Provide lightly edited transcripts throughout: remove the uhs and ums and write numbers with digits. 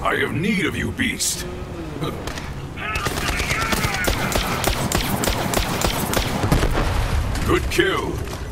I have need of you, beast. Good kill.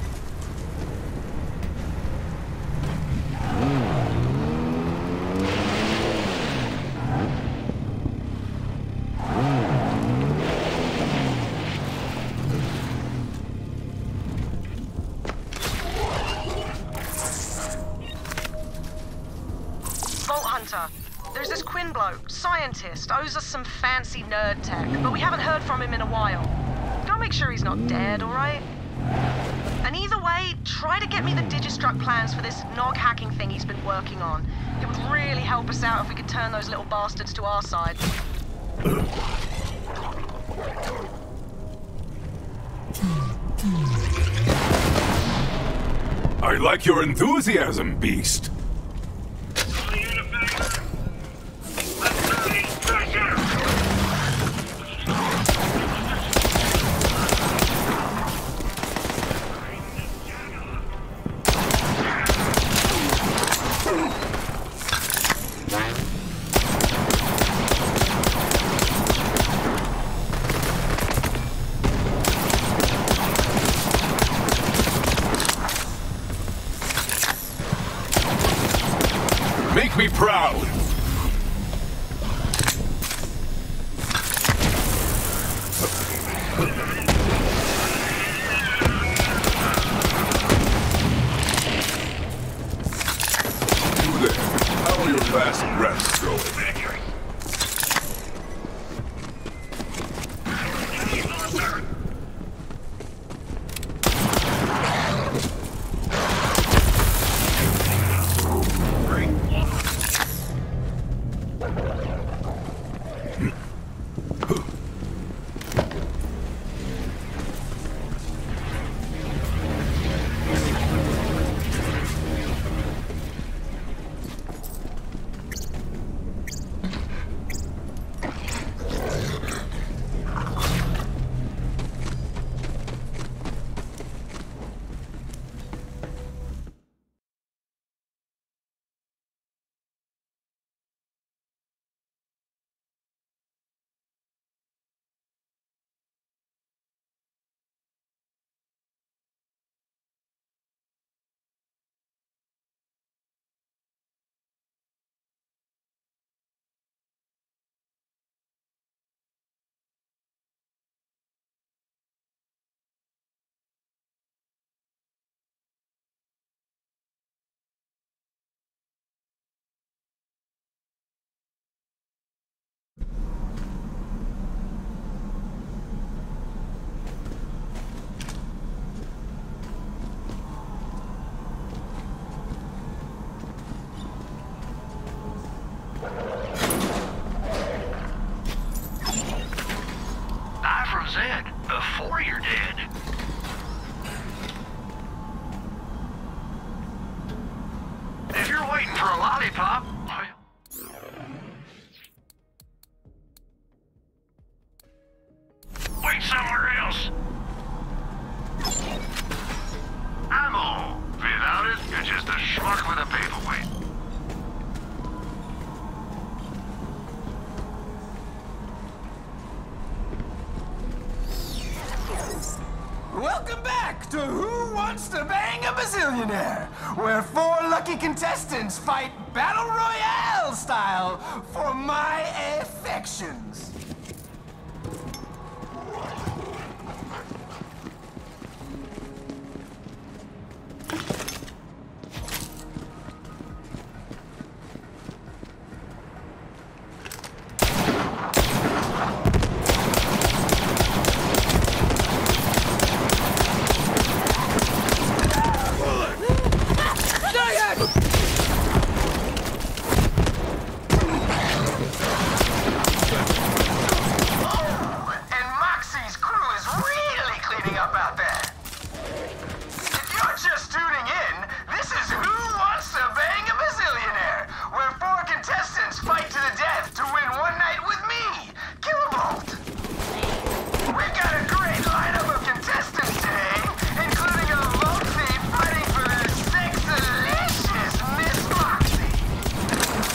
Vault Hunter, there's this Quinn bloke, scientist, owes us some fancy nerd tech, but we haven't heard from him in a while. Go make sure he's not dead, alright? And either way, try to get me the Digistruct plans for this Nog hacking thing he's been working on. It would really help us out if we could turn those little bastards to our side. I like your enthusiasm, beast. Make me proud! You there, how are your last breaths going? Zed, before you're dead. If you're waiting for a lollipop, wait somewhere else. Ammo. Without it, you're just a schmuck with a paperweight. Welcome back to Who Wants to Bang a Bazillionaire, where 4 lucky contestants fight Battle Royale style for my affections.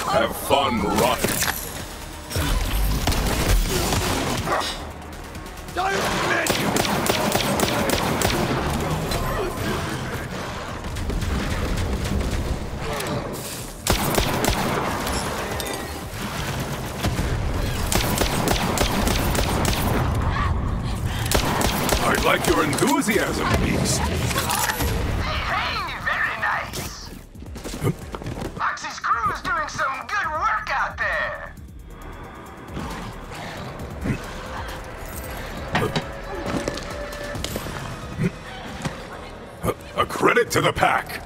Have fun rotting. Don't miss you! I like your enthusiasm, Beast. Hey, very nice. Moxie's crew is doing some good work out there. A credit to the pack.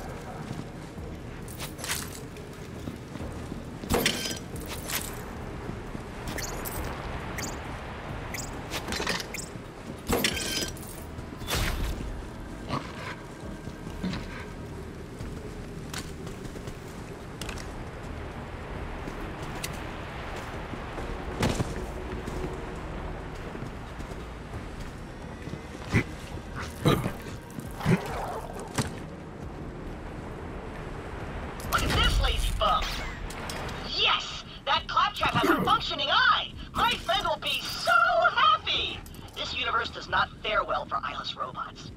Look at this lazy bum. Yes! That claptrap has a functioning eye! My friend will be so happy! This universe does not fare well for eyeless robots.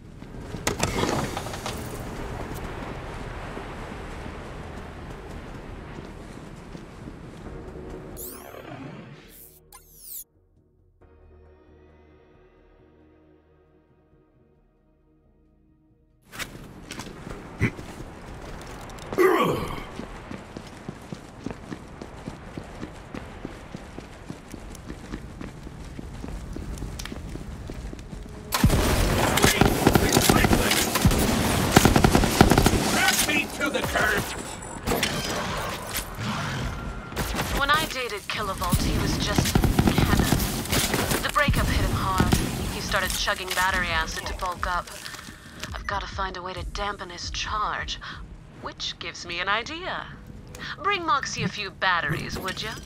When I dated Kilovolt, he was just Kenneth. The breakup hit him hard. He started chugging battery acid to bulk up. I've got to find a way to dampen his charge, which gives me an idea. Bring Moxie a few batteries, would you?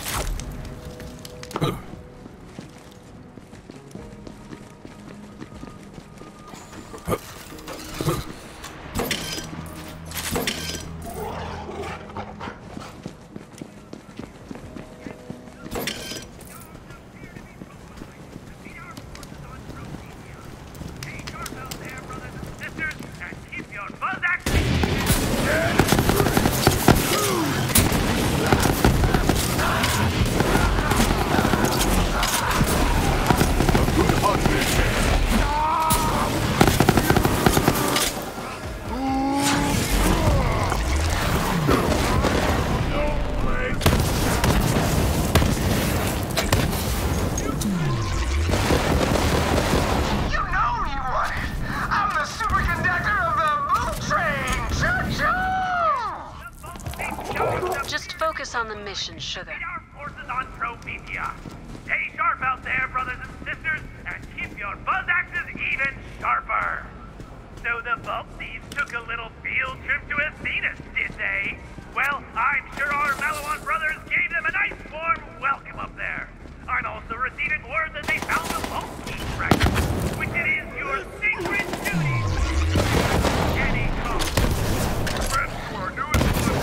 On the mission, sugar. Our forces on Prometheus. Stay sharp out there, brothers and sisters, and keep your buzz axes even sharper. So the Vault Thieves took a little field trip to Athenas, did they? Well, I'm sure our Maliwan brothers gave them a nice warm welcome up there. I'm also receiving word that they found the Vault Thieves record, which it is your secret duty to any cost. Press for newest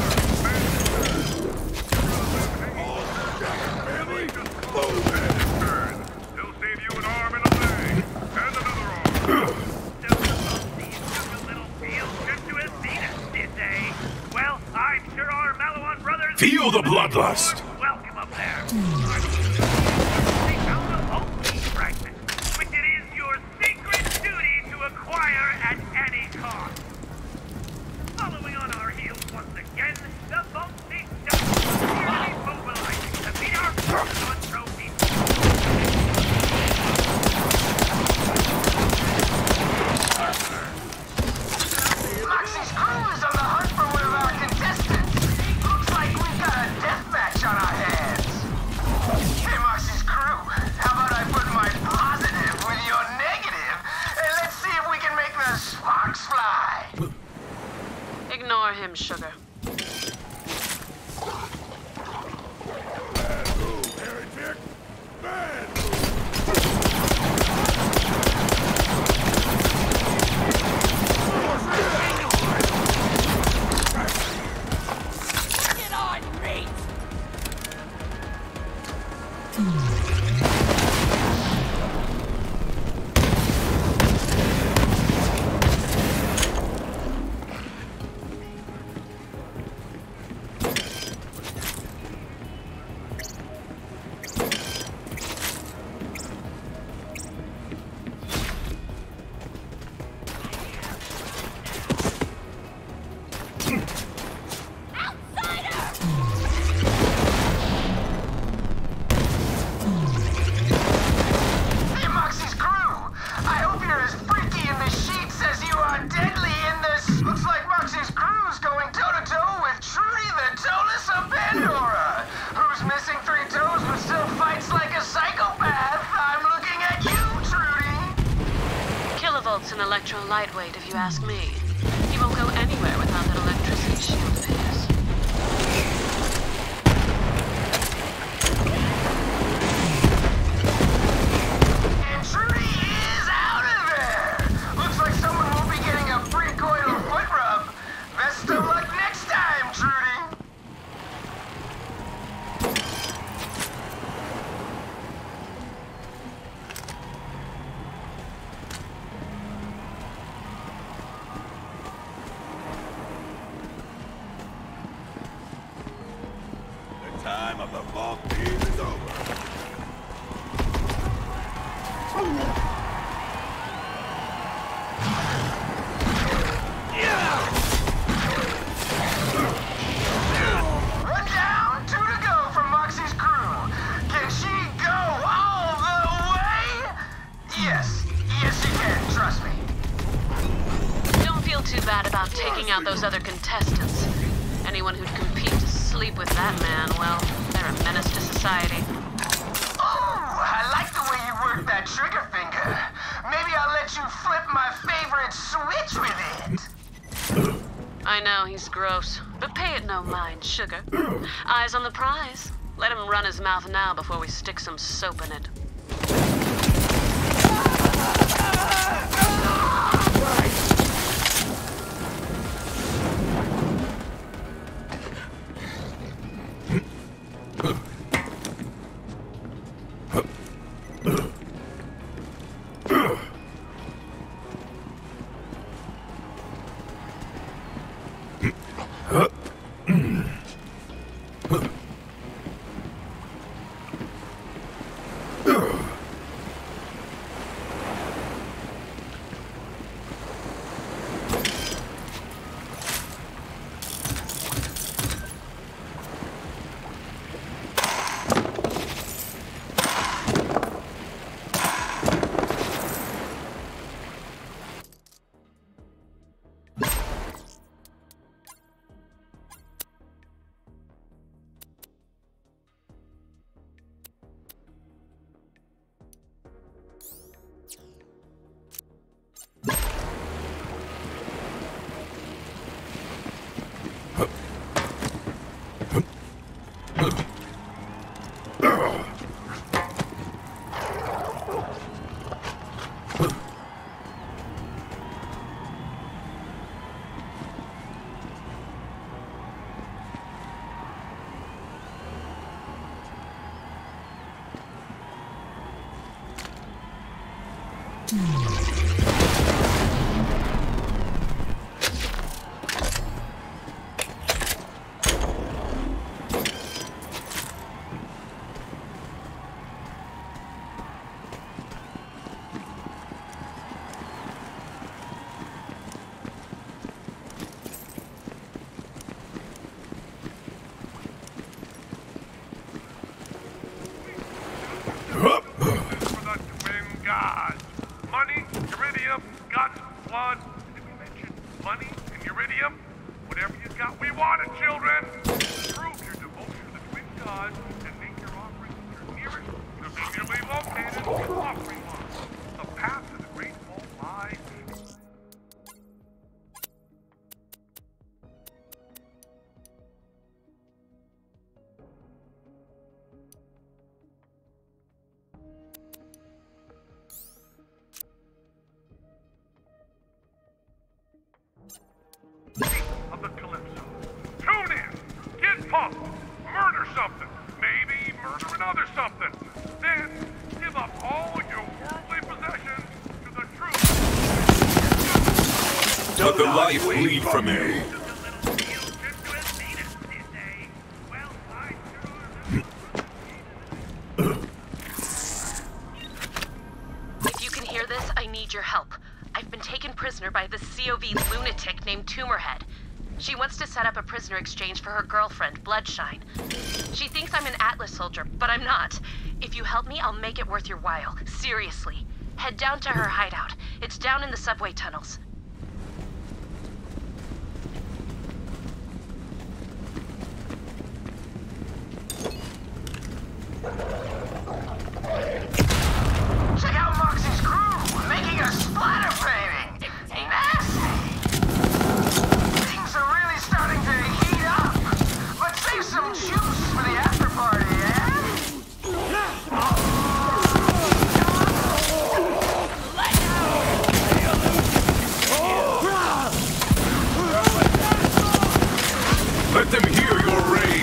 They'll save you an arm and a leg, and another arm. So the Vault Thieves took a little field trip to Athenas, did they? Well, I'm sure our Maliwan brothers Feel the bloodlust. Welcome up there. They found a Vault Thieves fragment, which it is your secret duty to acquire at any cost. Following on our heels once again, the Vault Thieves are mobilizing to meet our forces on Prometheus. Moxie's crew is on the hunt for one of our contestants. Looks like we've got a death match on our hands. An electro lightweight, if you ask me. He won't go anywhere without that electricity shield of his. And Trudy is out of there! Looks like someone will be getting a pre-coital foot rub. Best of luck next time, Trudy! Time of the vault team is over. One down, two to go from Moxie's crew. Can she go all the way? Yes. Yes, she can. Trust me. Don't feel too bad about taking out those other contestants. Anyone who'd compete to sleep with that man, well, they're a menace to society. Oh, I like the way you work that trigger finger. Maybe I'll let you flip my favorite switch with it. I know, he's gross, but pay it no mind, sugar. Eyes on the prize. Let him run his mouth now before we stick some soap in it. Of the Calypso. Tune in, get pumped, murder something, maybe murder another something. Then give up all your worldly possessions to the truth. Let the life bleed from you. Took a little field trip to Athena, did they? Well, I sure If you can hear this, I need your help. I've been taken prisoner by this COV lunatic named Tumorhead. She wants to set up a prisoner exchange for her girlfriend, Bloodshine. She thinks I'm an Atlas soldier, but I'm not. If you help me, I'll make it worth your while. Seriously. Head down to her hideout. It's down in the subway tunnels. Check out Moxie's crew, making a splatter painting. Nasty. Things are really starting to heat up. But save some juice for the after party, eh? Let them hear your rage.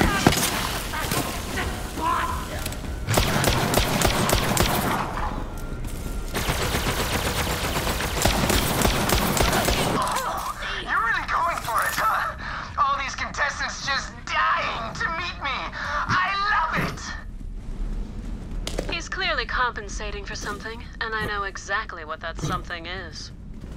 You're really going for it, huh? All these contestants just dying to meet me. I love it. He's clearly compensating for something, and I know exactly what that something is.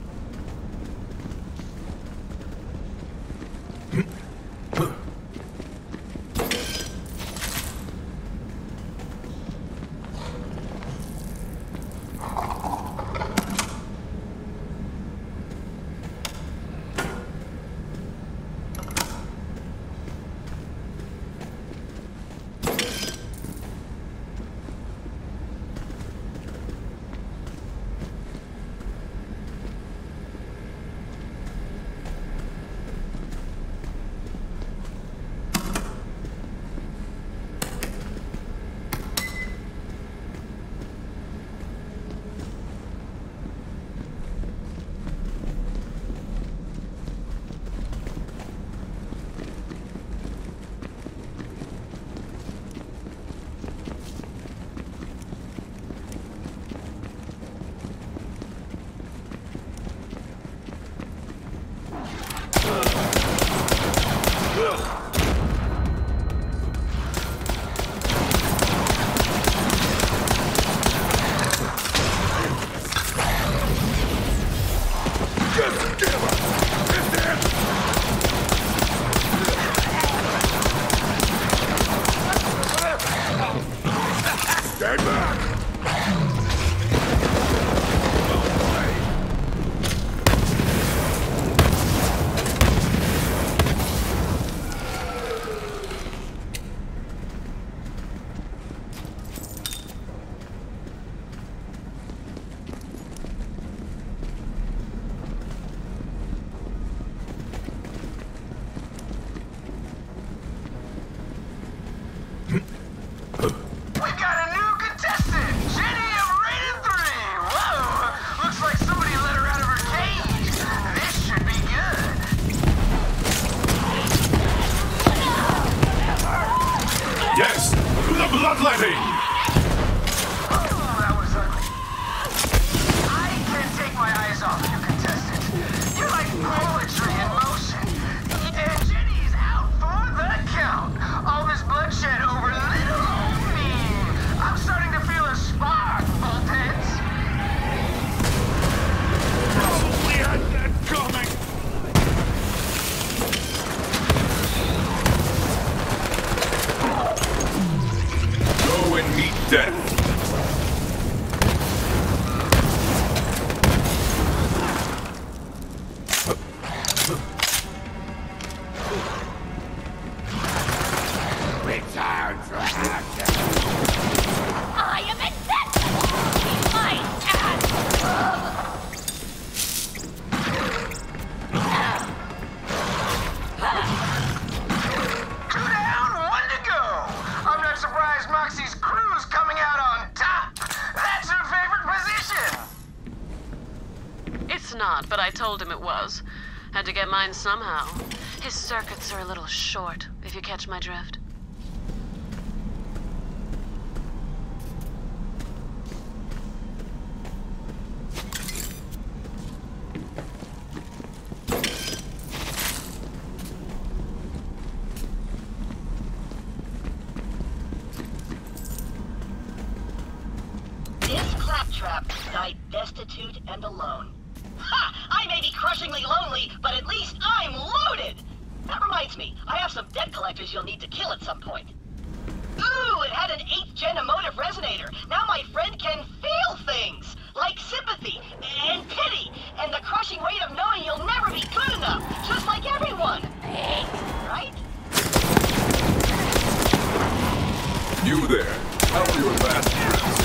Stand back! We've got a new contestant, Jenny of Rated 3. Whoa, looks like somebody let her out of her cage. This should be good. Yes! To the bloodletting! Oh, that was ugly. I can't take my eyes off you, contestant. You're like poetry in motion. And Jenny's out for the count. All this bloodshed over little old me. I'm starting to feel a spark, Boltheads. We had that coming! Go and meet death! Return to action. I am invincible! Eat my ass! Two down, one to go. I'm not surprised Moxie's crew's coming out on top. That's her favorite position. It's not, but I told him it was. Had to get mine somehow. His circuits are a little short, if you catch my drift. Claptrap died destitute and alone. Ha! I may be crushingly lonely, but at least I'm loaded! That reminds me, I have some debt collectors you'll need to kill at some point. Ooh, it had an 8th gen emotive resonator. Now my friend can feel things, like sympathy and pity, and the crushing weight of knowing you'll never be good enough, just like everyone. Right? You there. How are your last trips?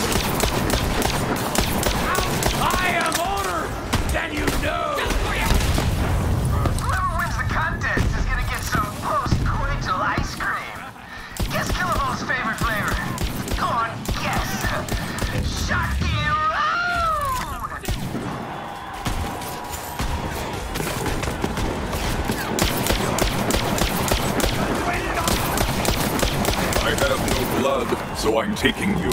I am older than you know! Whoever wins the contest is gonna get some post-coital ice cream. Guess Killabo's favorite flavor. Go on, guess. Shocky Road! I have no blood, so I'm taking yours.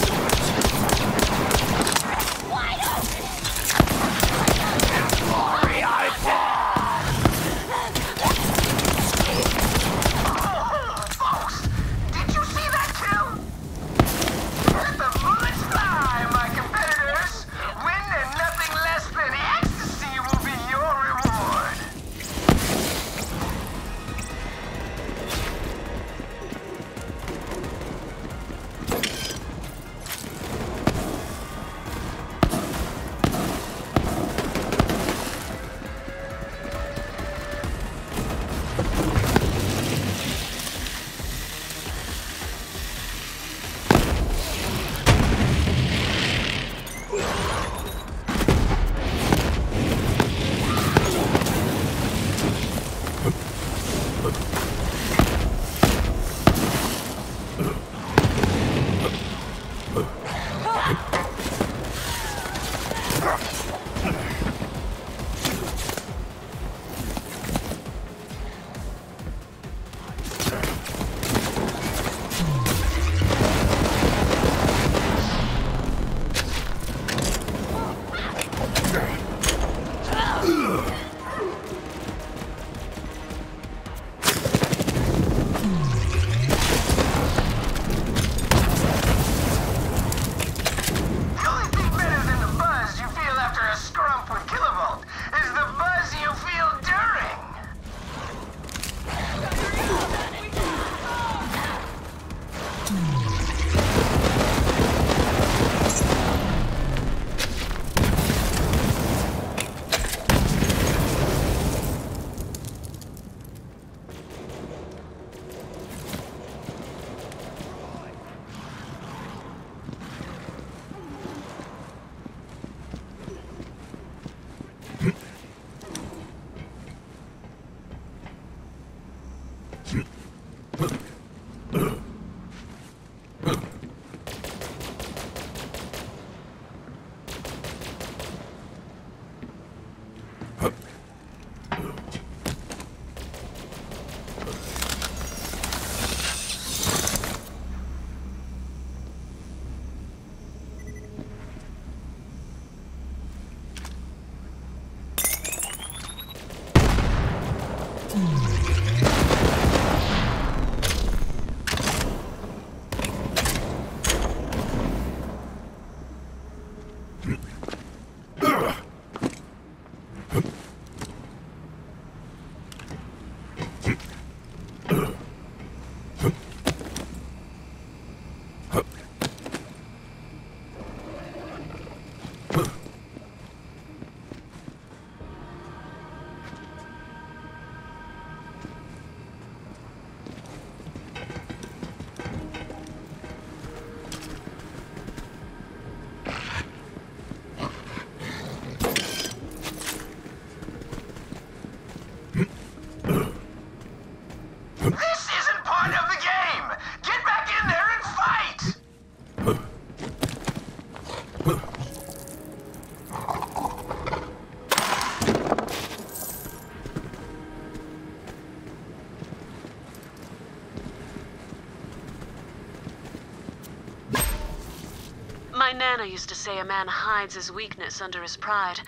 My Nana used to say a man hides his weakness under his pride.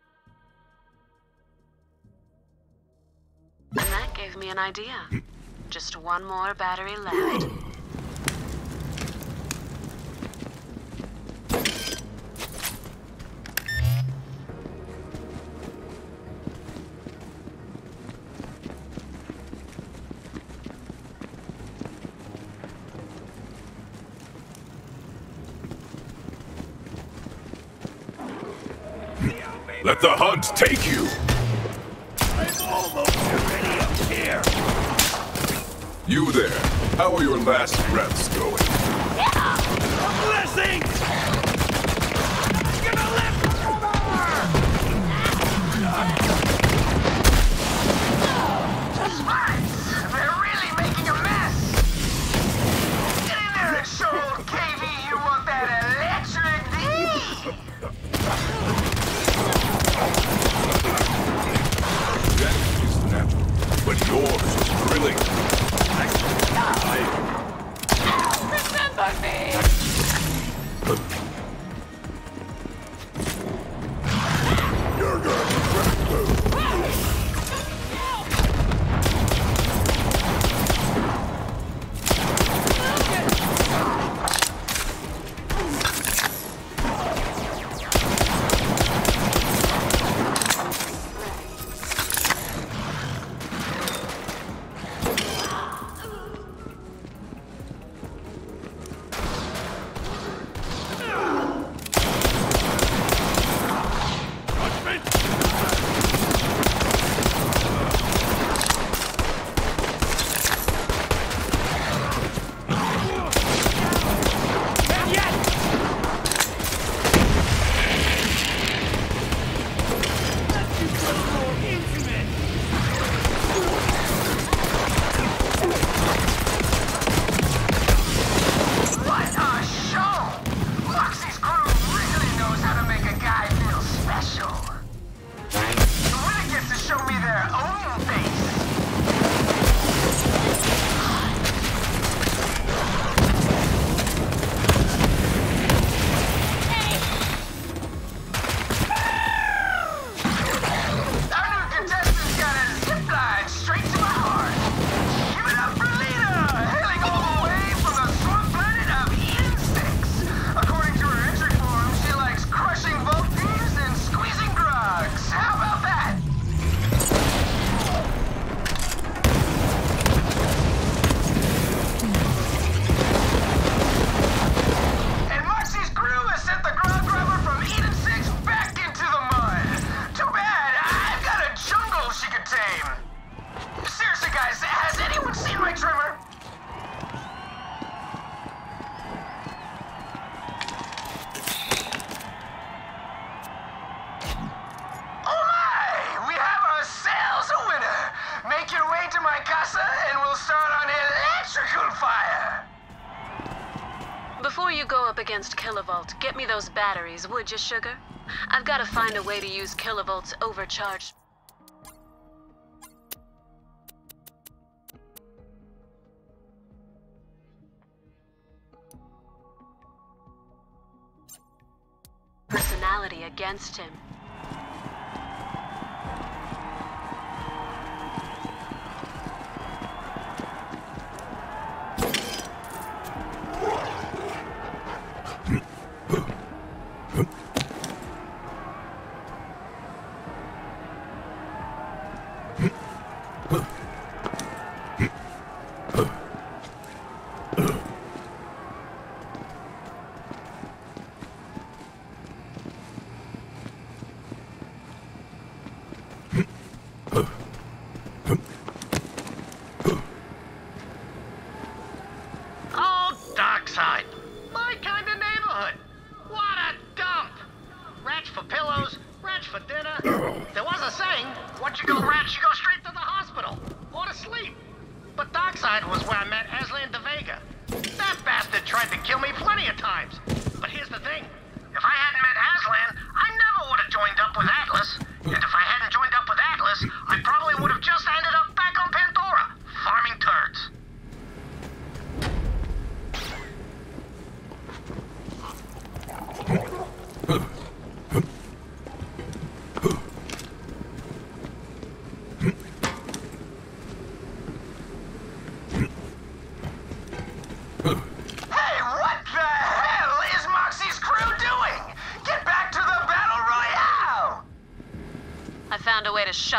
And that gave me an idea. Just one more battery left. Let the hunt take you! I'm almost already up here! You there, how are your last breaths going? Blessings! Gonna live They're really making a mess! Get in there and show old KV you want that electric D! That is natural, but yours is thrilling. Remember me! You're gonna be cracked loose. Before you go up against Kilovolt, get me those batteries, would you, sugar? I've got to find a way to use Kilovolt's overcharged... personality against him.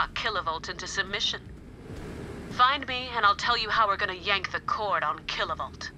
shock Kilovolt into submission. Find me, and I'll tell you how we're gonna yank the cord on Kilovolt.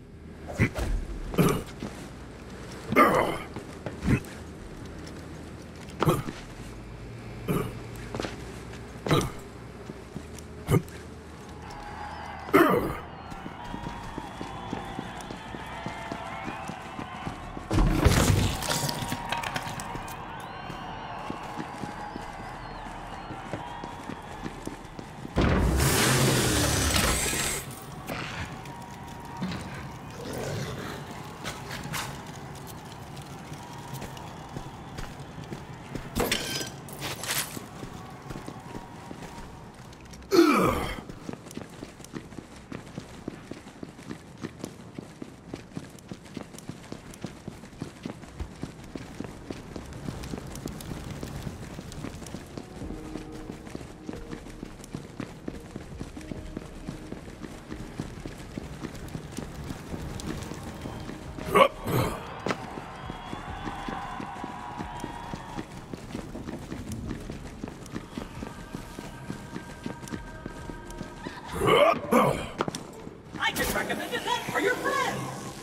I just recommended that for your friends!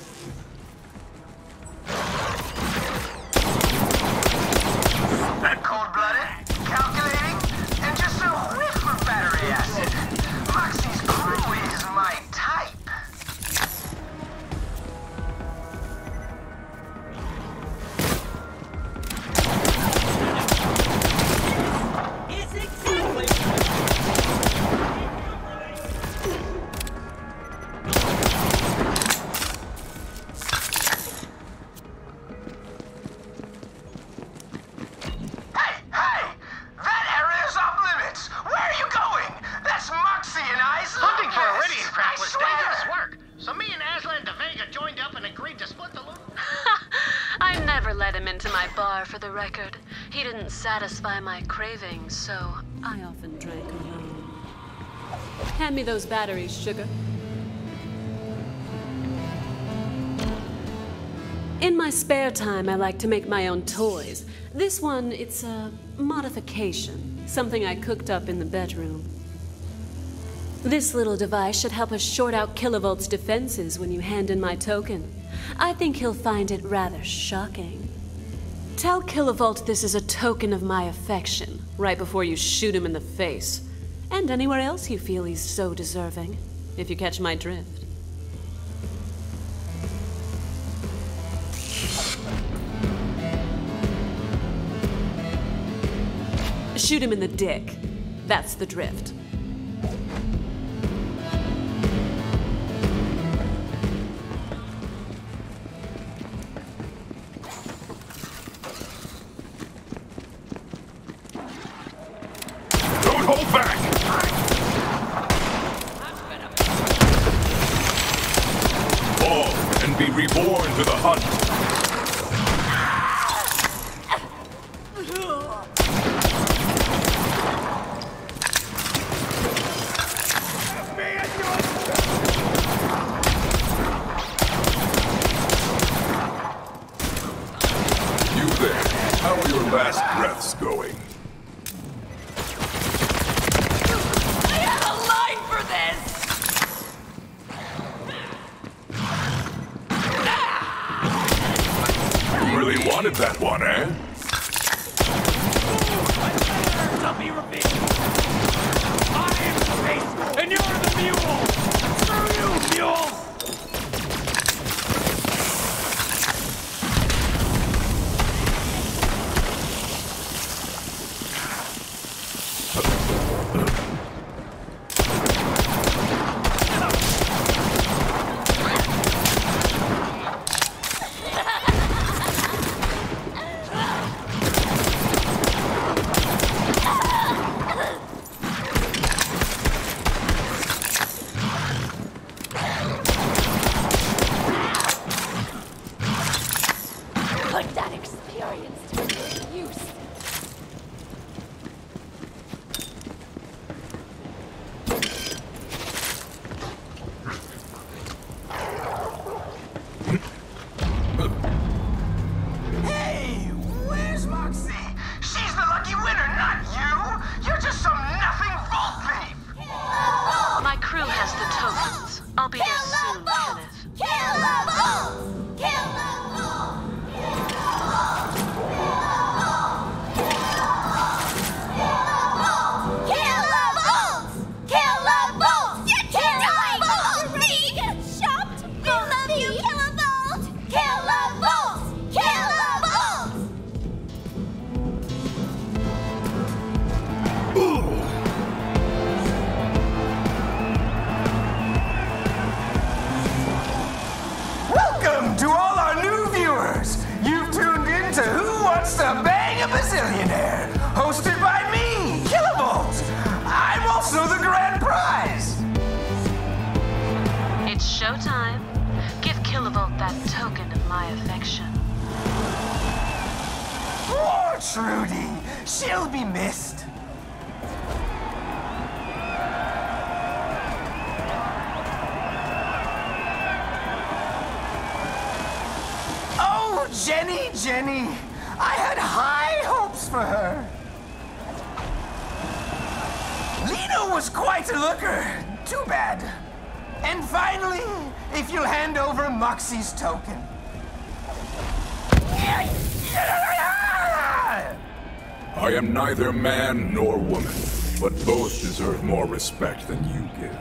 Cold-blooded, calculating, and just a whiff of battery acid. Moxie's crew is my type. It's exactly... Let him into my bar, for the record. He didn't satisfy my cravings, so I often drank alone. Hand me those batteries, sugar. In my spare time, I like to make my own toys. This one, it's a modification, something I cooked up in the bedroom. This little device should help us short out Kilovolt's defenses when you hand in my token. I think he'll find it rather shocking. Tell Kilovolt this is a token of my affection, right before you shoot him in the face. And anywhere else you feel he's so deserving, if you catch my drift. Shoot him in the dick. That's the drift. Hold back! Fall and be reborn to the hunt. You there, how are your last breaths going? Really wanted that one, eh? Don't be revealed. I am the face, and you're the mule. Screw you, mule. hosted by me, Kilovolt. I'm also the grand prize. It's showtime. Give Kilovolt that token of my affection. Poor Trudy. She'll be missed. Oh, Jenny. I had high hopes for her. Lena was quite a looker. Too bad. And finally, if you'll hand over Moxie's token. I am neither man nor woman, but both deserve more respect than you give.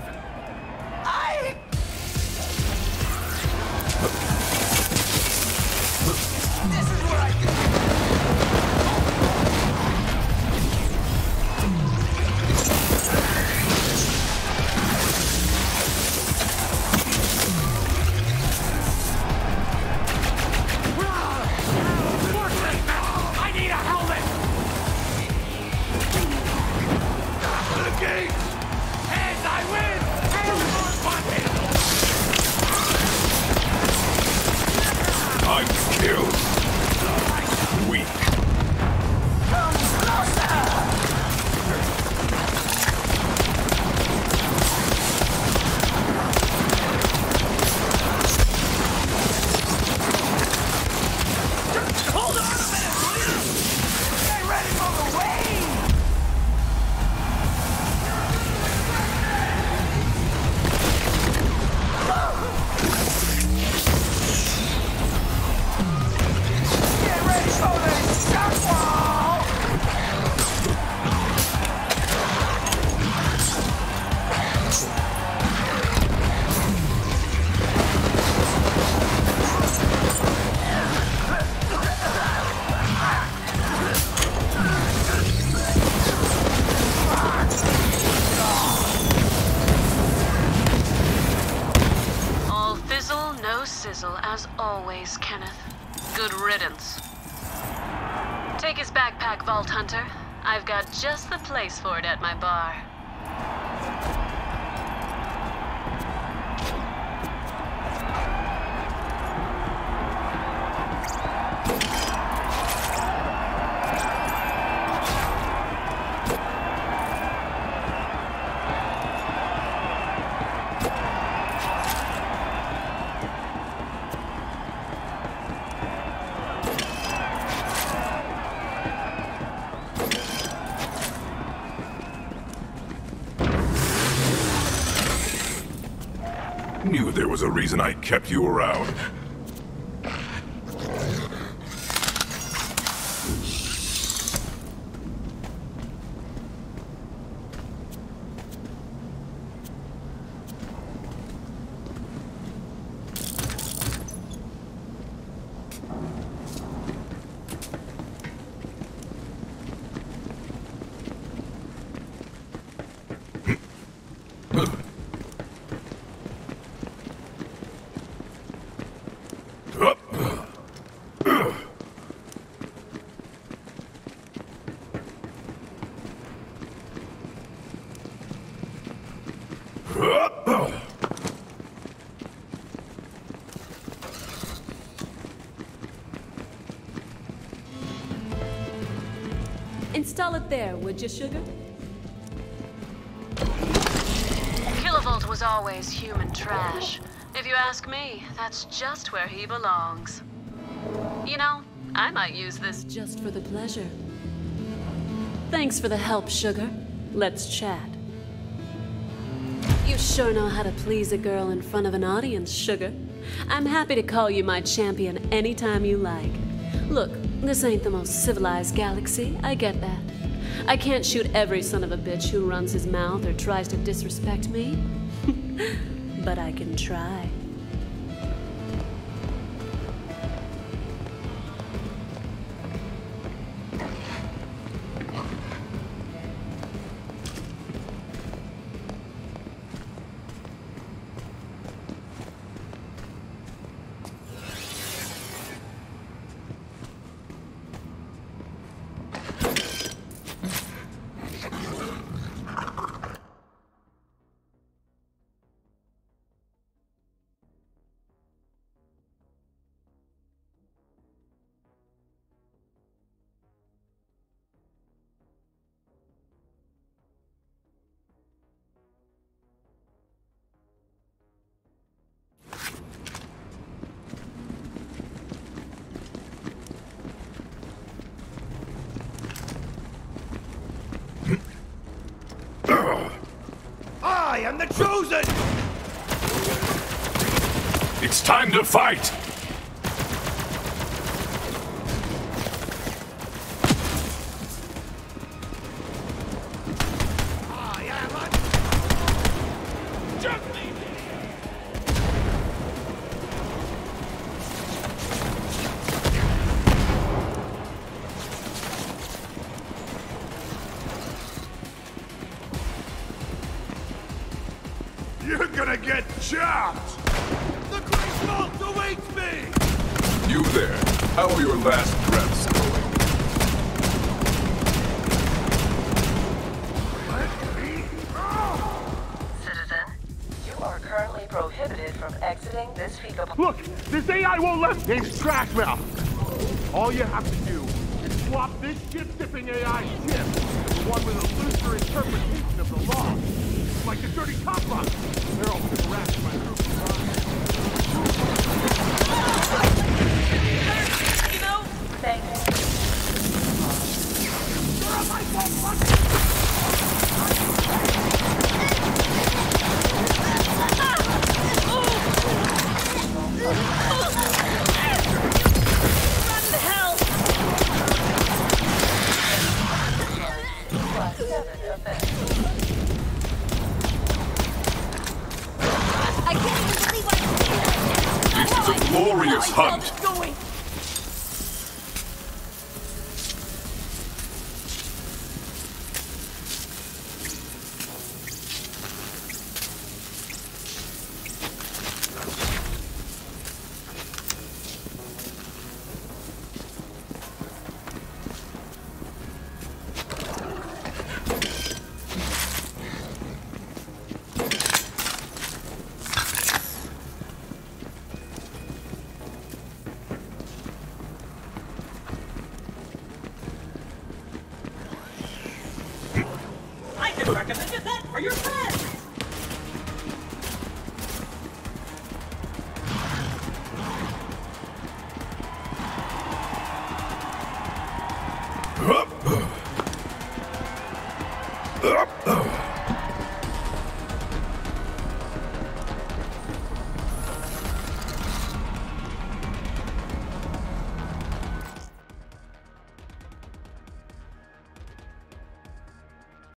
This is what I can I need a helmet! The gate! And I win! I'm killed. Weak. come closer! Hold on a minute, will you? Get ready for the wave! Get ready for the shock wall! All fizzle, no sizzle, as always, Kenneth. Good riddance. Take his backpack, Vault Hunter. I've got just the place for it at my bar. Knew there was a reason I kept you around. Install it there, would you, Sugar? Kilovolt was always human trash. If you ask me, that's just where he belongs. You know, I might use this just for the pleasure. Thanks for the help, Sugar. Let's chat. You sure know how to please a girl in front of an audience, Sugar. I'm happy to call you my champion anytime you like. Look, this ain't the most civilized galaxy, I get that. I can't shoot every son of a bitch who runs his mouth or tries to disrespect me. But I can try. I am the Chosen! It's time to fight! I am a... Just leave me! You're gonna get chopped! The Great Vault awaits me! You there, how are your last breaths going? Citizen, you are currently prohibited from exiting this fecal... Look! This AI won't let me! Name's Trashmouth! All you have to do is swap this ship-sipping AI ship for one with a looser interpretation of the law. Like the dirty cop box. They're all gonna harass my group. You know, thank you. Run to hell! Class 7 effect. I can't even believe I'm here! This is a glorious hunt! Going. I could recommend you that for your friends!